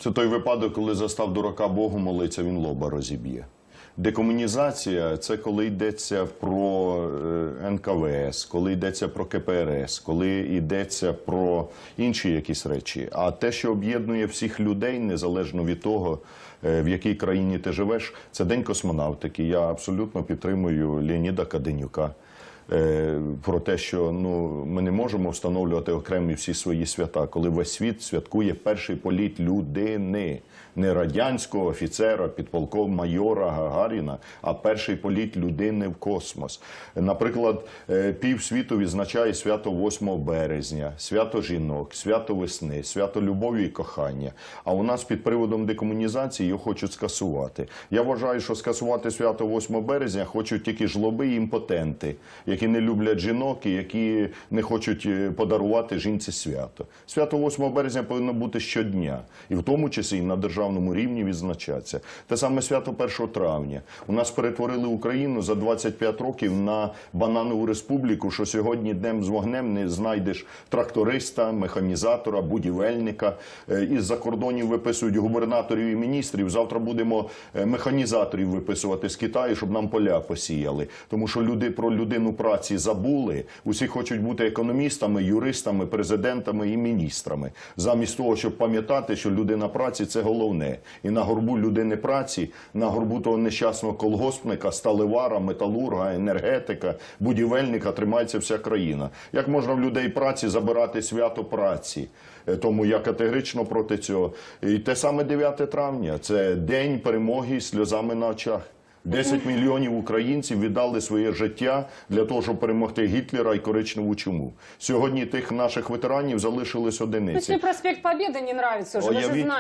Це той випадок, коли застав дурака Богу молиться, він лоба розіб'є. Декомунізація – це коли йдеться про НКВС, коли йдеться про КПРС, коли йдеться про інші якісь речі. А те, що об'єднує всіх людей, незалежно від того, в якій країні ти живеш, це День космонавтики. Я абсолютно підтримую Леоніда Каденюка про те, що ми не можемо встановлювати окремі всі свої свята, коли весь світ святкує перший політ людини. Не радянського офіцера, майора Гагаріна, а перший політ людини в космос. Наприклад, півсвіту відзначає свято 8 березня, свято жінок, свято весни, свято любові і кохання. А у нас під приводом декомунізації його хочуть скасувати. Я вважаю, що скасувати свято 8 березня хочуть тільки жлоби і імпотенти, які не люблять жінок і які не хочуть подарувати жінці свято. Свято 8 березня повинно бути щодня, і в тому числі і на державному рівні відзначатися. Те саме свято 1 травня. У нас перетворили Україну за 25 років на бананову республіку, що сьогодні днем з вогнем не знайдеш тракториста, механізатора, будівельника. Із-за кордонів виписують губернаторів і міністрів. Завтра будемо механізаторів виписувати з Китаю, щоб нам поля посіяли. Тому що люди про людину праці забули. Усі хочуть бути економістами, юристами, президентами і міністрами. Замість того, щоб пам'ятати, що людина праці – це головне. І на горбу людини праці, на горбу того нещасного колгоспника, сталевара, металурга, енергетика, будівельника тримається вся країна. Як можна в людей праці забирати свято праці? Тому я категорично проти цього. І те саме 9 травня – це день перемоги з сльозами на очах. 10 мільйонів українців віддали своє життя для того, щоб перемогти Гітлера і коричневу чуму. Сьогодні тих наших ветеранів залишились одиниці. Если проспект Победы не нравится уже, вы же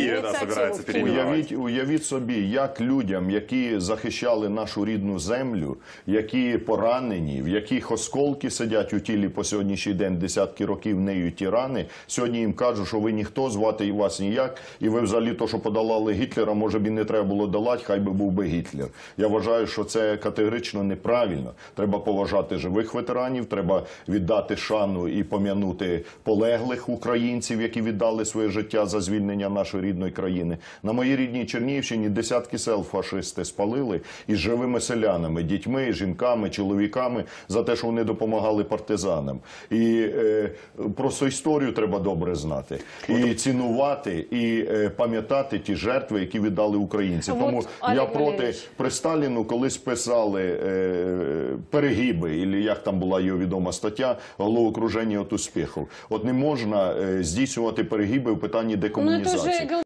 знаете. Уявіть собі, як людям, які захищали нашу рідну землю, які поранені, в яких осколки сидять у тілі по сьогоднішній день, десятки років нею ті рани, сьогодні їм кажуть, що ви ніхто, звати вас ніяк, і ви взагалі то, що подолали Гітлера, може б і не треба було долати, хай би був би Гітлер. Я вважаю, що це категорично неправильно. Треба поважати живих ветеранів, треба віддати шану і пом'янути полеглих українців, які віддали своє життя за звільнення нашої рідної країни. На моїй рідній Чернігівщині десятки сел фашисти спалили із живими селянами, дітьми, жінками, чоловіками за те, що вони допомагали партизанам. І просто історію треба добре знати. І цінувати, і пам'ятати ті жертви, які віддали українці. Тому я проти... При Сталіну колись писали перегиби, або як там була його відома стаття, головокруження від успіху. От не можна здійснювати перегиби в питанні декомунізації.